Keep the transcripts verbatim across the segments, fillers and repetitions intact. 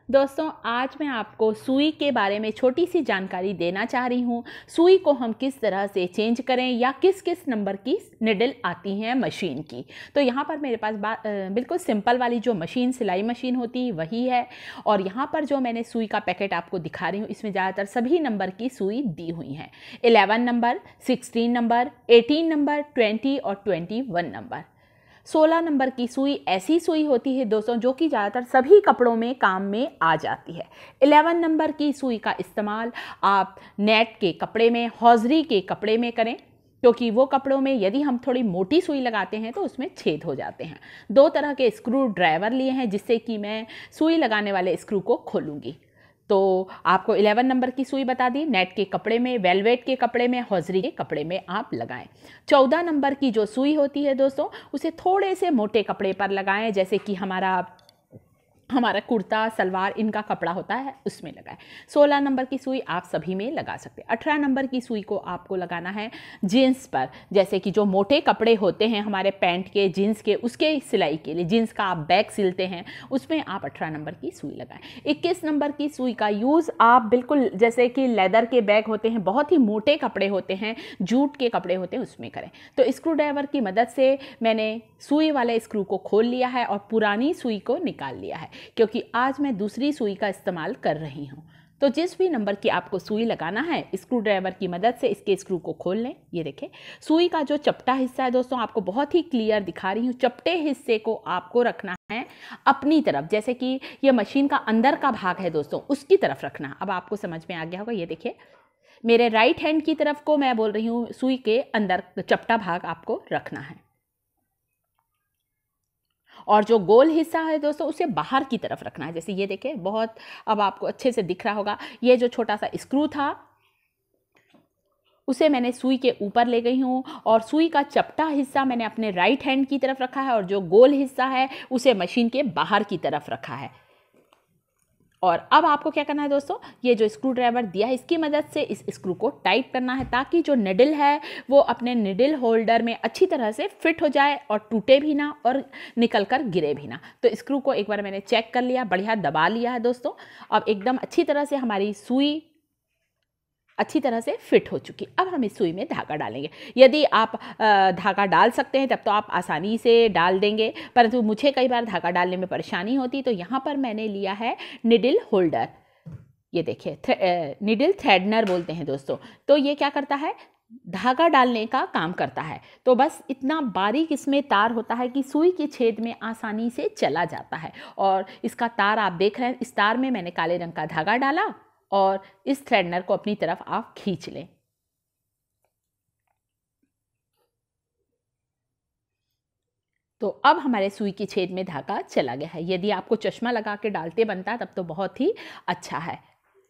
दोस्तों आज मैं आपको सुई के बारे में छोटी सी जानकारी देना चाह रही हूँ। सुई को हम किस तरह से चेंज करें या किस किस नंबर की निडल आती हैं मशीन की। तो यहाँ पर मेरे पास बात बिल्कुल सिंपल वाली जो मशीन सिलाई मशीन होती है वही है। और यहाँ पर जो मैंने सुई का पैकेट आपको दिखा रही हूँ इसमें ज़्यादातर सभी नंबर की सुई दी हुई हैं। Eleven number, sixteen number, eighteen number, twenty और ट्वेंटी वन नंबर। सोलह नंबर की सुई ऐसी सुई होती है दोस्तों जो कि ज़्यादातर सभी कपड़ों में काम में आ जाती है। इलेवन नंबर की सुई का इस्तेमाल आप नेट के कपड़े में, हौजरी के कपड़े में करें, क्योंकि वो कपड़ों में यदि हम थोड़ी मोटी सुई लगाते हैं तो उसमें छेद हो जाते हैं। दो तरह के स्क्रू ड्राइवर लिए हैं जिससे कि मैं सुई लगाने वाले स्क्रू को खोलूँगी। तो आपको इलेवन नंबर की सुई बता दी, नेट के कपड़े में, वेलवेट के कपड़े में, हौजरी के कपड़े में आप लगाएं। चौदह नंबर की जो सुई होती है दोस्तों उसे थोड़े से मोटे कपड़े पर लगाएं, जैसे कि हमारा हमारा कुर्ता सलवार इनका कपड़ा होता है उसमें लगाएं। सोलह नंबर की सुई आप सभी में लगा सकते हैं। अठारह नंबर की सुई को आपको लगाना है जीन्स पर, जैसे कि जो मोटे कपड़े होते हैं हमारे पैंट के, जीन्स के, उसके सिलाई के लिए, जीन्स का आप बैग सिलते हैं उसमें आप अठारह नंबर की सुई लगाएं। इक्कीस नंबर की सुई का यूज़ आप बिल्कुल जैसे कि लेदर के बैग होते हैं, बहुत ही मोटे कपड़े होते हैं, जूट के कपड़े होते हैं, उसमें करें। तो स्क्रू ड्राइवर की मदद से मैंने सुई वाले स्क्रू को खोल लिया है और पुरानी सुई को निकाल लिया है, क्योंकि आज मैं दूसरी सुई का इस्तेमाल कर रही हूँ। तो जिस भी नंबर की आपको सुई लगाना है स्क्रू ड्राइवर की मदद से इसके स्क्रू को खोल लें। ये देखें सुई का जो चपटा हिस्सा है दोस्तों आपको बहुत ही क्लियर दिखा रही हूँ। चपटे हिस्से को आपको रखना है अपनी तरफ, जैसे कि ये मशीन का अंदर का भाग है दोस्तों उसकी तरफ रखना। अब आपको समझ में आ गया होगा। ये देखिए मेरे राइट हैंड की तरफ को मैं बोल रही हूँ, सुई के अंदर चपटा भाग आपको रखना है और जो गोल हिस्सा है दोस्तों उसे बाहर की तरफ रखना है। जैसे ये देखें बहुत, अब आपको अच्छे से दिख रहा होगा। ये जो छोटा सा स्क्रू था उसे मैंने सुई के ऊपर ले गई हूँ और सुई का चपटा हिस्सा मैंने अपने राइट हैंड की तरफ रखा है और जो गोल हिस्सा है उसे मशीन के बाहर की तरफ रखा है। और अब आपको क्या करना है दोस्तों, ये जो स्क्रू ड्राइवर दिया है इसकी मदद से इस स्क्रू को टाइट करना है ताकि जो निडल है वो अपने निडल होल्डर में अच्छी तरह से फिट हो जाए और टूटे भी ना और निकल कर गिरे भी ना। तो स्क्रू को एक बार मैंने चेक कर लिया, बढ़िया दबा लिया है दोस्तों। अब एकदम अच्छी तरह से हमारी सुई अच्छी तरह से फिट हो चुकी। अब हम इस सुई में धागा डालेंगे। यदि आप धागा डाल सकते हैं तब तो आप आसानी से डाल देंगे, परंतु मुझे कई बार धागा डालने में परेशानी होती, तो यहाँ पर मैंने लिया है निडल होल्डर। ये देखिए निडल थ्रेडनर बोलते हैं दोस्तों। तो ये क्या करता है, धागा डालने का काम करता है। तो बस इतना बारीक इसमें तार होता है कि सुई के छेद में आसानी से चला जाता है। और इसका तार आप देख रहे हैं, इस तार में मैंने काले रंग का धागा डाला और इस थ्रेडनर को अपनी तरफ आप खींच लें। तो अब हमारे सुई की छेद में धागा चला गया है। यदि आपको चश्मा लगा के डालते बनता है तब तो बहुत ही अच्छा है।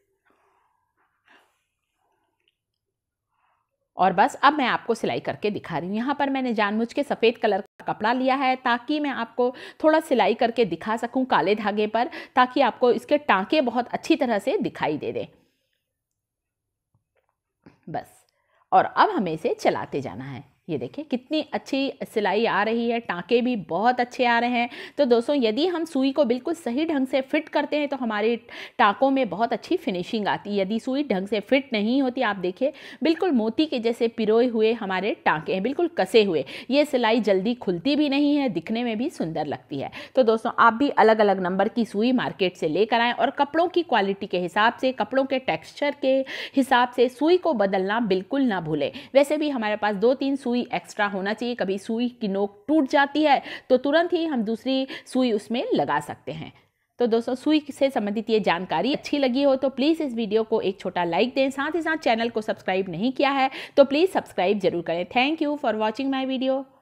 और बस अब मैं आपको सिलाई करके दिखा रही हूँ। यहाँ पर मैंने जानबूझ के सफ़ेद कलर का कपड़ा लिया है ताकि मैं आपको थोड़ा सिलाई करके दिखा सकूँ काले धागे पर, ताकि आपको इसके टांके बहुत अच्छी तरह से दिखाई दे दें। बस, और अब हमें इसे चलाते जाना है। ये देखिए कितनी अच्छी सिलाई आ रही है, टांके भी बहुत अच्छे आ रहे हैं। तो दोस्तों यदि हम सुई को बिल्कुल सही ढंग से फिट करते हैं तो हमारे टांकों में बहुत अच्छी फिनिशिंग आती है। यदि सुई ढंग से फिट नहीं होती, आप देखिए बिल्कुल मोती के जैसे पिरोए हुए हमारे टांके हैं, बिल्कुल कसे हुए। ये सिलाई जल्दी खुलती भी नहीं है, दिखने में भी सुंदर लगती है। तो दोस्तों आप भी अलग अलग नंबर की सुई मार्केट से लेकर आएँ और कपड़ों की क्वालिटी के हिसाब से, कपड़ों के टेक्स्चर के हिसाब से सुई को बदलना बिल्कुल ना भूलें। वैसे भी हमारे पास दो तीन सुई एक्स्ट्रा होना चाहिए। कभी सुई की नोक टूट जाती है तो तुरंत ही हम दूसरी सुई उसमें लगा सकते हैं। तो दोस्तों सुई से संबंधित ये जानकारी अच्छी लगी हो तो प्लीज़ इस वीडियो को एक छोटा लाइक दें। साथ ही साथ चैनल को सब्सक्राइब नहीं किया है तो प्लीज़ सब्सक्राइब जरूर करें। Thank you for watching my video.